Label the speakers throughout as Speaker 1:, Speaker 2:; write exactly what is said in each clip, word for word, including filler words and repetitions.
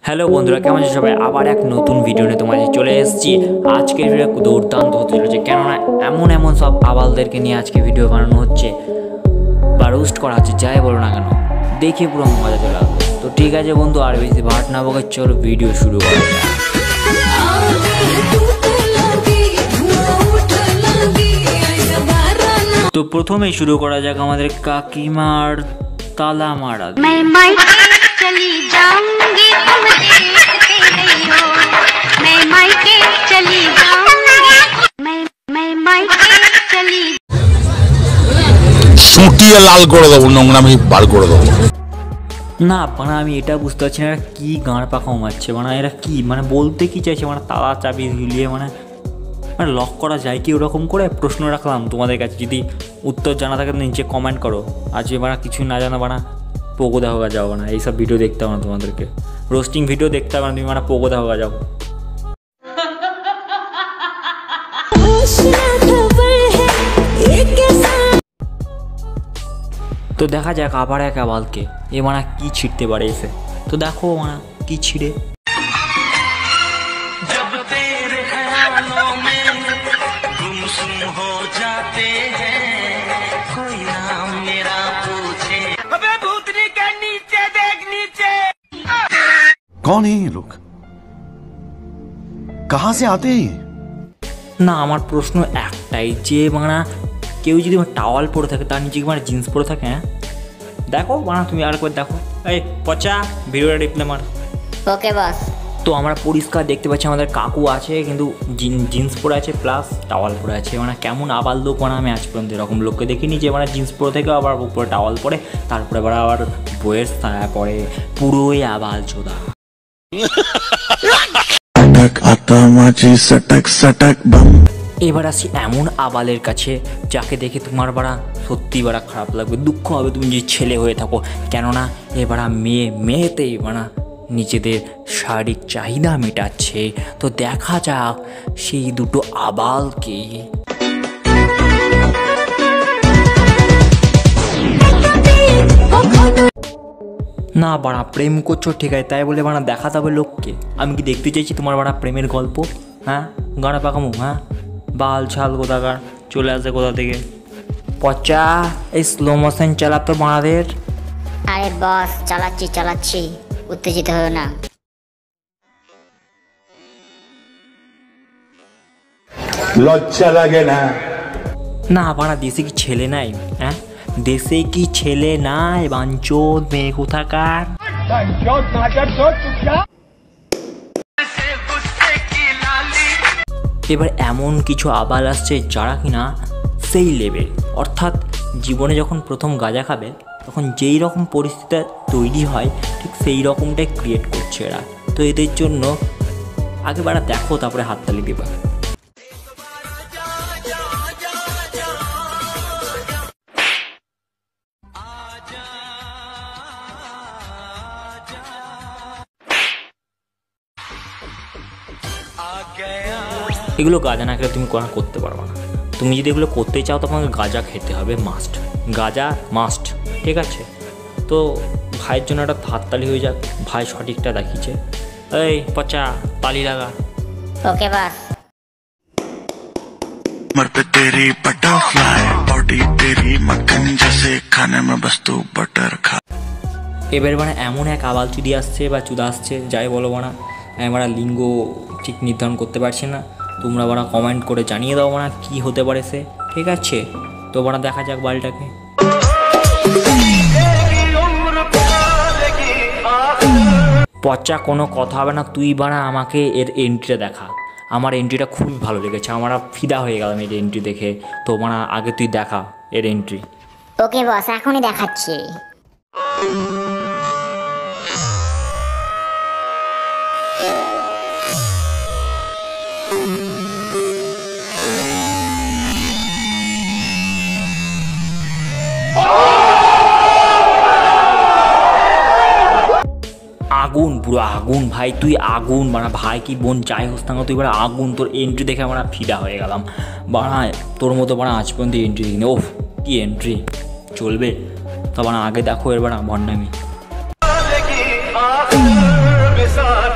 Speaker 1: Hello বন্ধুরা, কেমন আছো সবাই? আবার এক নতুন ভিডিও নিয়ে তোমাদের চলে এসেছি। আজকের ভিডিও দুর্দান্ত হতে চলেছে, কেননা এমন এমন সব আবালদেরকে নিয়ে আজকে ভিডিও বানানো হচ্ছে বা রোস্ট করা হচ্ছে, যাই বলো না কেন, দেখে পুরো মজা চলে আসবে। তো ঠিক আছে বন্ধু, আর বেশি ভাট না বকে চলো ভিডিও শুরু করা যাক। তো প্রথমেই শুরু করা যাক আমাদের কাকিমার তালা মারা। चली जाऊंगी तुम देखते नहीं हो, मैं मायके चली जाऊंगी, मैं मैं मायके चली।
Speaker 2: সুটিয়ে লাল করে দেবো, নোংরামি বার করে দেবো।
Speaker 1: না মানে আমি এটা বুঝতে পারছি না এরা কী গাঁড় পাখা মারছে, মানে এরা কি মানে বলতে কি চাইছে, মানে তালা চাবি ঝুলিয়ে মানে মানে লক করা যায় কি ওরকম করে? প্রশ্ন রাখলাম তোমাদের কাছে, যদি উত্তর জানা থাকে নিচে কমেন্ট করো। আজকে বানা কিছুই না জানা বানা পোগোদা হোগা যাও না, এইসব ভিডিও দেখতে হবে না তোমাদেরকে, রোস্টিং ভিডিও দেখতে হবে না তুমি, মানে পোগোদা হোগা যাও। তো দেখা যাক আবার এক আবালকে এ মানে কি ছিটতে পারে এসে। তো দেখো মানে কি ছিঁড়ে।
Speaker 3: कौन है ये लोग, कहाँ से आते हैं?
Speaker 1: না আমার প্রশ্ন একটাই, যে মানে কেউ যদি টাওয়াল পরে থাকে তার নিচে মানে জিন্স পরে থাকে, হ্যাঁ দেখো বানা তুমি আর একবার দেখো। এই পচা ভিডিওটা রিপ্লে মার।
Speaker 4: ওকে বস।
Speaker 1: তো আমরা পরিষ্কার দেখতে পাচ্ছি আমাদের কাকু আছে, কিন্তু জিন্স পরে আছে প্লাস টাওয়াল পরে আছে। মানে কেমন আবাল লোক, মানে আমি আজ পর্যন্ত এরকম লোককে দেখিনি যে মানে জিন্স পরে থেকে আবার উপরে টাওয়াল পরে, তারপরে আবার আবার বইয়ের ছায়া পরে, পুরোই আবাল চোদা। এবার আসি এমন আবালের কাছে যাকে দেখে তোমার বাড়া সত্যি বাড়া খারাপ লাগবে, দুঃখ হবে তুমি যে ছেলে হয়ে থাকো, কেননা এবারা মেয়ে মেয়েতেই বাড়া নিজেদের শারীরিক চাহিদা মেটাচ্ছে। তো দেখা যাক সেই দুটো আবালকে। না বাড়া প্রেম করছো ঠিক আছে, তাই বলে বাড়া দেখাতে হবে লোককে? আমি কি দেখতে চাইছি তোমার বাড়া প্রেমের গল্প? হ্যাঁ গাড়া পাকামো, হ্যাঁ বাল ছাল কোথাকার চলে আসে কোথা থেকে। পচা এই স্লো মোশন চালাতো বাড়াদের।
Speaker 4: আরে বস চালাচ্ছি চালাচ্ছি, উত্তেজিত হও না।
Speaker 2: লজ্জা লাগে না?
Speaker 1: না বাড়া দেশে কি ছেলে নাই? হ্যাঁ দেশে কি ছেলে নাই? বাঞ্চোদ মেয়ে কোথাকার। এবার এমন কিছু আবাল আসছে যারা কিনা সেই লেভেল, অর্থাৎ জীবনে যখন প্রথম গাঁজা খাবে তখন যেই রকম পরিস্থিতি তৈরি হয় ঠিক সেই রকমটাই ক্রিয়েট করছে এরা। তো এদের জন্য আগে বাড়া দেখো, তারপরে হাততালি দিবা। এগুলো গাঁজা না খেলে তুমি কোনো করতে পারবে না। তুমি যদি এগুলো করতে চাও তোমাকে গাঁজা খেতে হবে, মাস্ট, গাঁজা মাস্ট, ঠিক আছে? তো ভাইয়ের জন্য একটা হাততালি হয়ে যাক, ভাই সঠিকটা দেখিয়েছে। এই পচা তালি লাগা।
Speaker 4: ওকে বাস।
Speaker 5: मर पे तेरी बटरफ्लाई बॉडी तेरी मक्खन जैसे खाने में बस तू बटर खा।
Speaker 1: এবার মানে এমন এক আবাল চুদি আসছে বা চুদা আসছে, যাই বলো বানা, আমি বানা লিঙ্গ ঠিক নির্ধারণ করতে পারছি না। তোমরা বানা কমেন্ট করে জানিয়ে দাও বানা কী হতে পারে সে, ঠিক আছে? তো বানা দেখা যাক বালটাকে। পচা কোনো কথা হবে না, তুই বানা আমাকে এর এন্ট্রিটা দেখা। আমার এন্ট্রিটা খুবই ভালো লেগেছে, আমার ফিদা হয়ে গেলাম এর এন্ট্রি দেখে। তো বানা আগে তুই দেখা এর এন্ট্রি।
Speaker 4: ওকে বস এখনই দেখাচ্ছি।
Speaker 1: আগুন, পুরো আগুন ভাই, তুই আগুন বানা, ভাই কি বোন যাই হোস না তুই বাড়া আগুন। তোর এন্ট্রি দেখে আমরা ফিদা হয়ে গেলাম বাড়া, তোর মতো বাড়া আজ পর্যন্ত এন্ট্রি দিইনি। ওফ কি এন্ট্রি, চলবে? তো বাড়া আগে দেখো এর বাড়া ভণ্ডামি।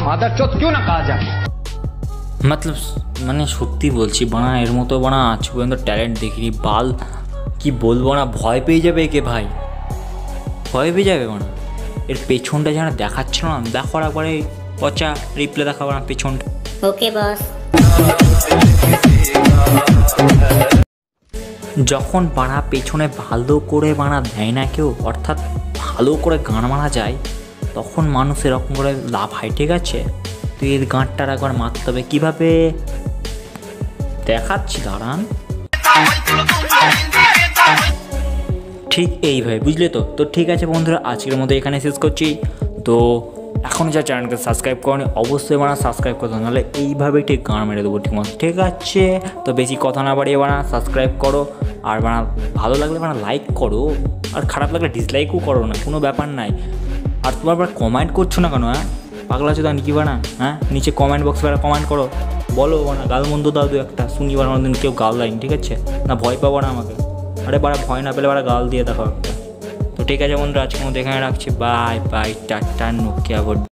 Speaker 6: मादरचोद क्यों ना कहा जाए।
Speaker 1: মতলব মানে সত্যি বলছি বানা এর মতো বানা আজ পর্যন্ত ট্যালেন্ট দেখিনি বাল কি বলবো না ভয় পেয়ে যাবে একে ভাই ভয় পেয়ে যাবে বানা এর পেছনটা যেন দেখাচ্ছিল না দেখো একবারে পচা রিপ্লে দেখাবো না পেছনটা
Speaker 4: ওকে বস।
Speaker 1: যখন বানা পেছনে ভালো করে বানা দেয় না কেউ অর্থাৎ ভালো করে গান মারা যায় তখন মানুষ এরকম করে লাভ হয় ঠিক আছে তো এর গানটার একবার মারতে হবে কীভাবে দেখাচ্ছি দাঁড়ান ঠিক এইভাবে বুঝলে তো তো ঠিক আছে বন্ধুরা আজকের মতো এখানে শেষ করছি তো এখন যা চ্যানেলকে সাবস্ক্রাইব করেনি অবশ্যই বানা সাবস্ক্রাইব করতে নাহলে এইভাবেই ঠিক গান মেরে দেবো ঠিক মতো ঠিক আছে তো বেশি কথা না বাড়িয়ে বানা সাবস্ক্রাইব করো আর বানা ভালো লাগলে বানা লাইক করো আর খারাপ লাগলে ডিসলাইকও করো না কোনো ব্যাপার নাই আর তোমার বারা কমেন্ট করছো না কেন হ্যাঁ পাগলা চোদা নাকি বানা হ্যাঁ নিচে কমেন্ট বক্সে বারা কমেন্ট করো বলো বানা গাল মন্দ দাও দু একটা শুনি বানা দিন কেউ গাল দেয়নি ঠিক আছে না ভয় পাবো না আমাকে আরে বারা ভয় না পেলে বারা গাল দিয়ে দেখো একটা তো ঠিক আছে বন্ধুরা আজকের মধ্যে এখানে রাখছি বাই বাই টাটা নোকিয়া